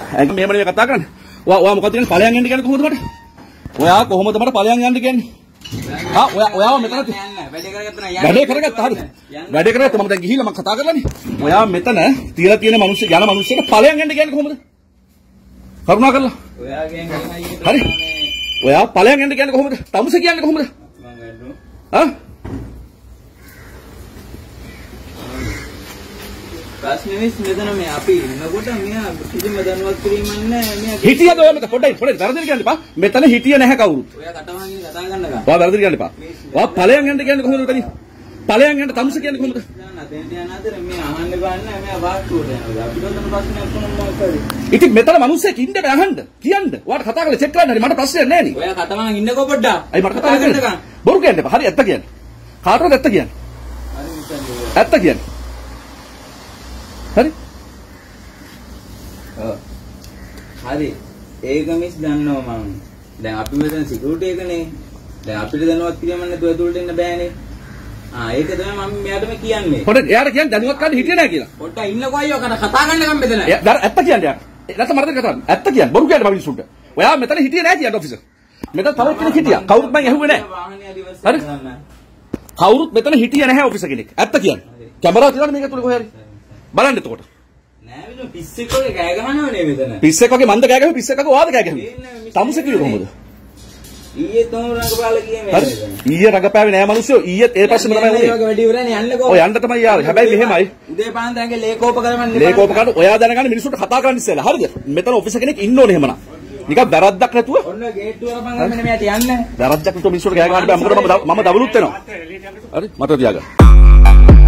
මෙහෙම නෙවෙයි කතා කරන්නේ. ඔයා මොකද කියන්නේ ඵලයන් යන්න කියන්නේ කොහොමද මට? ඔයා කොහොමද මට ඵලයන් යන්න කියන්නේ? ඔයාව මෙතන වැඩේ කරගත්තා හරිද? වැඩේ කරගත්තා මම දැන් ගිහිල්ලා මම කතා කරලානේ. ඔයා මෙතන තියලා තියෙන මිනිස්සුන්ට ඵලයන් යන්න කියන්නේ කොහොමද? කරුණා කරලා. ඔයාගෙන් හරි. ඔයා ඵලයන් යන්න කියන්නේ කොහොමද? තමුස කියන්නේ කොහොමද? ප්‍රශ්නේ මෙතන මේ අපි ඉන්නකොට මෙයා කිසිම දැනුවත් කිරීමක් නැහැ මෙයා හිටියද ඔයා මෙතන පොඩ්ඩයි වැරදිලා කියන්න එපා මෙතන හිටියේ නැහැ කවුරුත් ඔයා කටවහන් කතා කරනවා ඔයා වැරදිලා කියන්න එපා ඔයා ඵලයන් යන්න කියන්නේ කොහොමද මෙතන ඵලයන් යන්න තමුස කියන්නේ කොහොමද දැන් යන අතර මේ අහන්න ගන්න මෙයා වාක්කුවට යනවා අපිට උතන ප්‍රශ්නයක් කොහොමද කරේ ඉතින් මෙතන මිනිස්සෙක් ඉන්න බෑ අහන්න කියන්න ඔයාට කතා කරලා චෙක් කරන්න හරි මට ප්‍රශ්නයක් නැහැ නේ ඔයා කටවහන් ඉන්නකෝ පොඩ්ඩක් අයි මට කතා කරන්න බොරු කියන්න එපා හරි ඇත්ත කියන්න කාටවත් ඇත්ත කියන්න හරි ඇත්ත කියන්න හරි හරි ඒක මිස් දන්නවා මම දැන් අපි මෙතන සිකියුරිටි එකනේ දැන් අපිට දැනුවත් කිරීම නැතුව ඇතුළට එන්න බෑනේ ඒක තමයි මම මෙයාටම කියන්නේ පොඩ්ඩක් එයාට කියන්න දැනුවත් ගන්න හිටියේ නැහැ කියලා පොඩ්ඩක් ඉන්නකෝ අයියෝ කතා ගන්නකම් මෙතන ඇත්ත කියන්න යාර නැත්නම් මරද කතා කරන්න ඇත්ත කියන්න බොරු කියන්න මිනිස්සුන්ට ඔයා මෙතන හිටියේ නැහැ කියන්න ඔෆිසර් මෙතන තව කෙනෙක් හිටියා කවුරුත් මම ඇහුවේ නැහැ හරි කවුරුත් මෙතන හිටියේ නැහැ ඔෆිසර් කෙනෙක් ඇත්ත කියන්න කැමරාව තියන්න මේක තුල කොහේ හරි බලන්න එතකොට නෑ මෙතන පිස්සෙක් වගේ කෑ ගහනවනේ මෙතන පිස්සෙක් වගේ මන්ද කෑ ගහුවේ පිස්සෙක් වගේ ඔයාද කෑ ගහුවේ තමුස කිව්වේ කොහොමද ඊයේ තෝම රංගපාලා ගියේ මේ ඊයේ රඟපෑවේ නෑ මිනිස්සු ඊයේත් ඒ ප්‍රශ්නේ තමයි වුනේ වගේ වැඩි ඉවරනේ යන්නකෝ ඔය යන්න තමයි යාවේ හැබැයි මෙහෙමයි උදේ පාන්දරගේ ලේකෝප කරමන්නේ ලේකෝප කරන ඔයා දැනගන්න මිනිස්සුන්ට කතා කරන්න ඉස්සෙල්ලා හරිද මෙතන ඔෆිසර් කෙනෙක් ඉන්න ඕනේ එහෙමනම් නිකන් වැරද්දක් නැතුව ඔන්න ගේට්ටුව අරපන් මෙන්න මෙයාට යන්න වැරද්දක් නැතුව මිනිස්සුන්ට කෑ ගහන්න බෑ මොකද මම දවලුත් වෙනවා හරි මට තියාගන්න